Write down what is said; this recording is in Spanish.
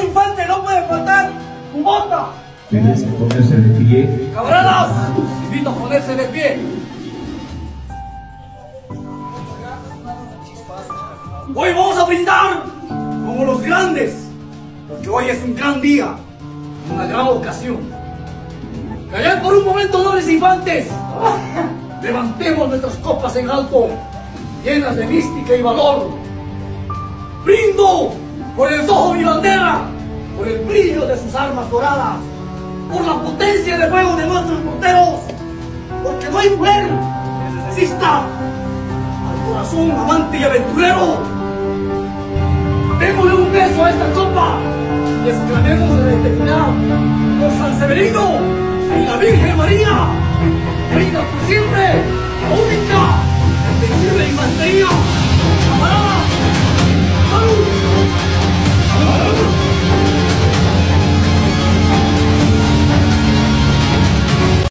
infante no puede faltar tu bota. Tienes que ponerse de pie. Camaradas, invito a ponerse de pie. Hoy vamos a brindar como los grandes, porque hoy es un gran día, una gran ocasión. Callad por un momento, nobles infantes. Levantemos nuestras copas en alto, llenas de mística y valor. Brindo por el ojo de mi bandera, por el brillo de sus armas doradas, por la potencia de fuego de nuestros porteros, porque no hay mujer que resista al corazón amante y aventurero. Démosle un beso a esta copa y exclamemos de la eternidad por San Severino y la Virgen María, reina por siempre, la única, invencible infantería.